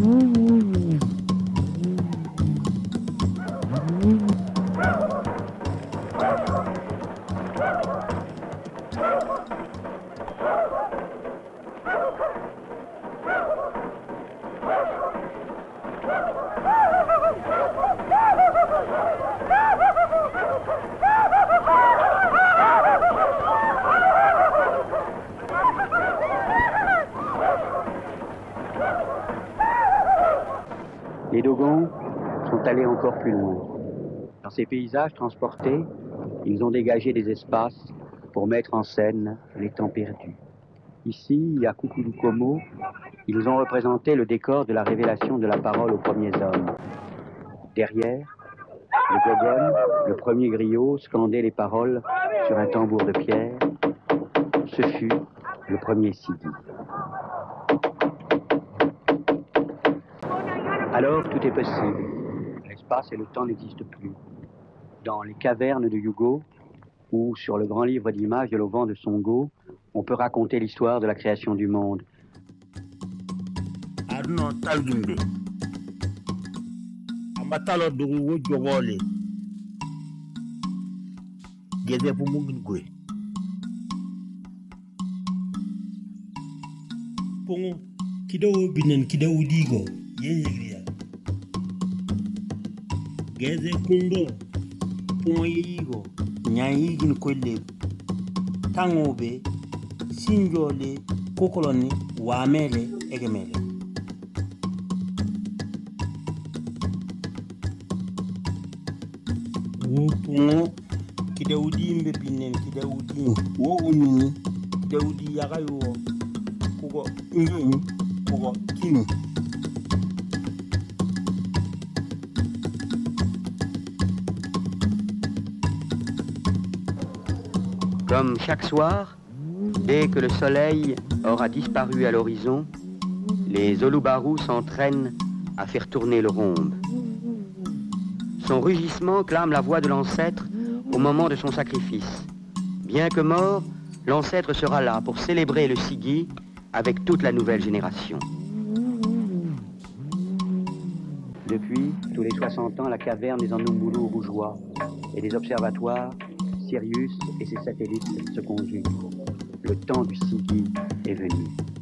Les Dogons sont allés encore plus loin. Dans ces paysages transportés, ils ont dégagé des espaces pour mettre en scène les temps perdus. Ici, à Kukulukomo, ils ont représenté le décor de la révélation de la parole aux premiers hommes. Derrière, le Gogon, le premier griot, scandait les paroles sur un tambour de pierre. Ce fut le premier Sidi. Alors, tout est possible. L'espace et le temps n'existent plus. Dans les cavernes de Yugo, ou sur le grand livre d'images de l'auvent de Songo, on peut raconter l'histoire de la création du monde. Pongo kidogo binen kidogo digo yeyegriya geze kundo pongo yigo nyayigin kolle tangobe sinjole kokoloni wamele egemele wo pongo kidawudi mbe binen kidawudi wo umini kidawudi yagayo kugo ingin kugo kini. Comme chaque soir, dès que le soleil aura disparu à l'horizon, les Olubarus s'entraînent à faire tourner le rhombe. Son rugissement clame la voix de l'ancêtre au moment de son sacrifice. Bien que mort, l'ancêtre sera là pour célébrer le Sigi avec toute la nouvelle génération. Depuis, tous les 60 ans, la caverne des Anumbulu rougeoie et des observatoires, Sirius et ses satellites se conjuguent. Le temps du Sigi est venu.